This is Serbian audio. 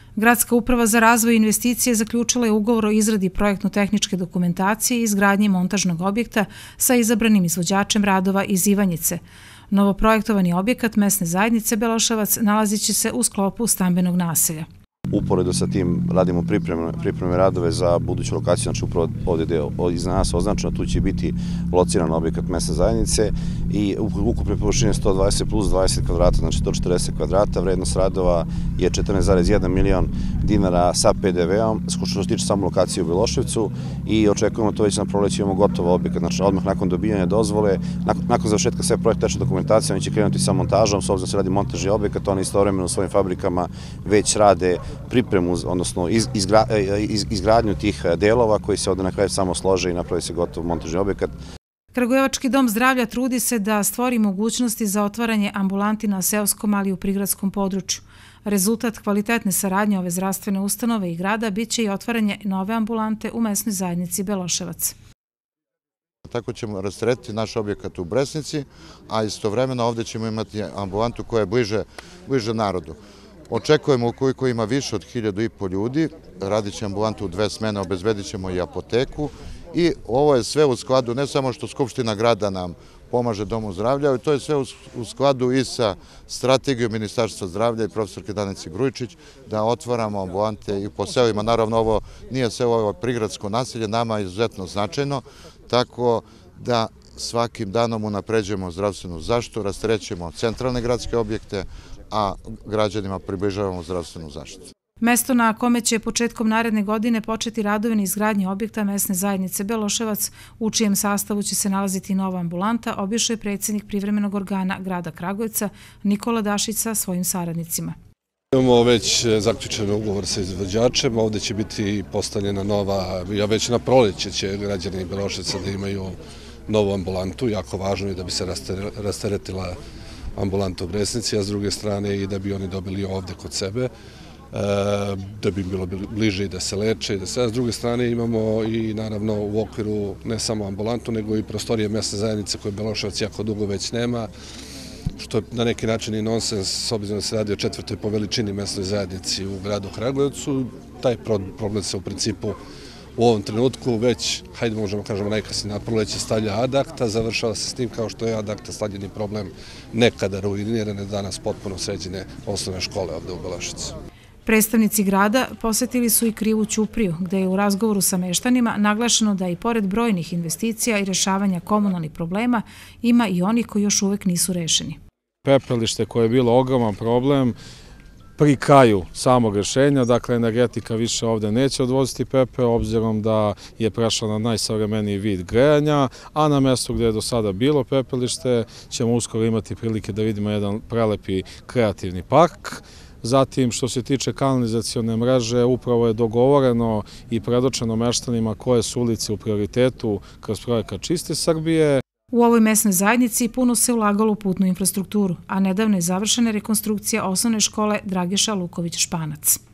Gradska uprava za razvoj i investicije zaključila je ugovor o izradi projektno-tehničke dokumentacije i izgradnji montažnog objekta sa izabranim izvođačem radova iz Ivanjice. Novoprojektovani objekat mesne zajednice Beloševac nalazit će se u sklopu stambenog naselja. Uporedo sa tim radimo pripremne radove za buduću lokaciju, znači upravo ovdje je iza nas označeno, tu će biti lociran objekat mesne zajednice i ukupne površine 120 plus 20 kvadrata, znači 140 kvadrata, vrednost radova je 14,1 milion dinara sa PDV-om, što se tiče samo lokacije u Beloševcu i očekujemo to već na proleće, imamo gotov objekat, znači odmah nakon dobijanja dozvole, nakon završetka sve projektačne dokumentacije, oni će krenuti sa montažom, s obzirom da se radi montažni objekat, oni istovremeno u svojim fabrikama već rade pripremu, odnosno izgradnju tih delova koji se ovdje na kraju samo slože i napravi se gotov montažni objekat. Kragujevački dom zdravlja trudi se da stvori mogućnosti za otvaranje ambulanti na seoskom, ali i u prigradskom području. Rezultat kvalitetne saradnje ove zdravstvene ustanove i grada biće i otvaranje nove ambulante u mesnoj zajednici Beloševac. Tako ćemo rasteretiti naš objekat u Bresnici, a istovremeno ovdje ćemo imati ambulantu koja je bliže narodu. Očekujemo ukoliko ima više od 1500 ljudi, radit će ambulantu u 2 smene, obezbedit ćemo i apoteku i ovo je sve u skladu, ne samo što Skupština grada nam pomaže Domu zdravlja, to je sve u skladu i sa strategijom Ministarstva zdravlja i profesorke Danice Grujičić da otvaramo ambulante i po selima. Naravno, ovo nije selo, ovo je prigradsko naselje, nama je izuzetno značajno, tako da svakim danom unapređujemo zdravstvenu zaštitu, rasterećujemo centralne gradske objekte, a građanima približavamo zdravstvenu zaštitu. Mesto na kome će početkom naredne godine početi radovi na izgradnji objekta mesne zajednice Beloševac, u čijem sastavu će se nalaziti nova ambulanta, obišao je predsjednik privremenog organa grada Kragujevca Nikola Dašić sa svojim saradnicima. Imamo već zaključen ugovor sa izvođačem, ovdje će biti postavljena nova, već na proleće će građani Beloševca da imaju novu ambulantu, jako važno je da bi se rasteretila ambulanta u Bresnici, a s druge strane i da bi oni dobili ovdje kod sebe, da bi im bilo bliže i da se leče i da se. A s druge strane imamo i naravno u okviru ne samo ambulantu, nego i prostorije mesne zajednice koje Beloševac jako dugo već nema, što je na neki način i nonsens, s obzirom da se radi o 4. po veličini mesnoj zajednici u gradu Kragujevcu. Taj problem se u principu u ovom trenutku već, hajde možemo kažemo najkasnije na proleće stavlja ad acta, završava se s tim kao što je ad acta stavljeni problem nekada ruinirane, danas potpuno sređene osnovne škole ovdje u Beloševcu. Predstavnici grada posjetili su i Krivu Ćupriju, gde je u razgovoru sa meštanima naglašeno da i pored brojnih investicija i rešavanja komunalnih problema ima i oni koji još uvek nisu rešeni. Pepelište koje je bilo ogroman problem, pri kraju samog rješenja, dakle energetika više ovdje neće odvoziti pepeo, obzirom da je prešla na najsavremeniji vid grejanja, a na mjestu gdje je do sada bilo pepelište ćemo uskoro imati prilike da vidimo jedan prelepi kreativni park. Zatim, što se tiče kanalizacione mreže, upravo je dogovoreno i predočeno meštanima koje su ulice u prioritetu kroz projekat Čiste Srbije. U ovoj mesnoj zajednici puno se ulagalo u putnu infrastrukturu, a nedavno je završena rekonstrukcija osnovne škole Dragiša Luković Španac.